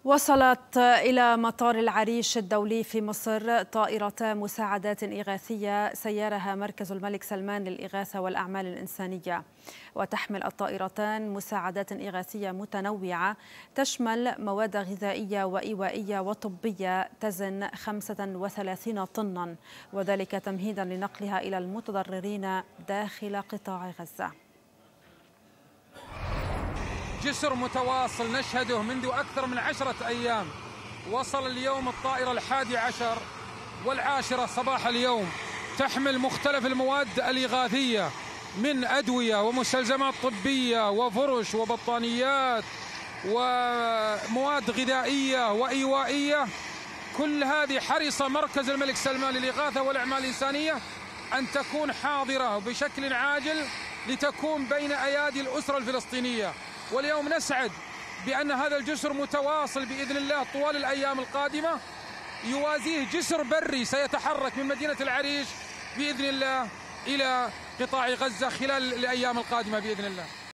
وصلت إلى مطار العريش الدولي في مصر طائرتا مساعدات إغاثية سيرها مركز الملك سلمان للإغاثة والأعمال الإنسانية. وتحمل الطائرتان مساعدات إغاثية متنوعة تشمل مواد غذائية وإيوائية وطبية تزن 35 طنا، وذلك تمهيدا لنقلها إلى المتضررين داخل قطاع غزة. جسر متواصل نشهده منذ أكثر من 10 أيام. وصل اليوم الطائرة 11 والعاشرة صباح اليوم، تحمل مختلف المواد الإغاثية من أدوية ومستلزمات طبية وفرش وبطانيات ومواد غذائية وإيوائية. كل هذه حرص مركز الملك سلمان للإغاثة والأعمال الإنسانية أن تكون حاضرة بشكل عاجل لتكون بين أيادي الأسرة الفلسطينية. واليوم نسعد بأن هذا الجسر متواصل بإذن الله طوال الأيام القادمة، يوازيه جسر بري سيتحرك من مدينة العريش بإذن الله إلى قطاع غزة خلال الأيام القادمة بإذن الله.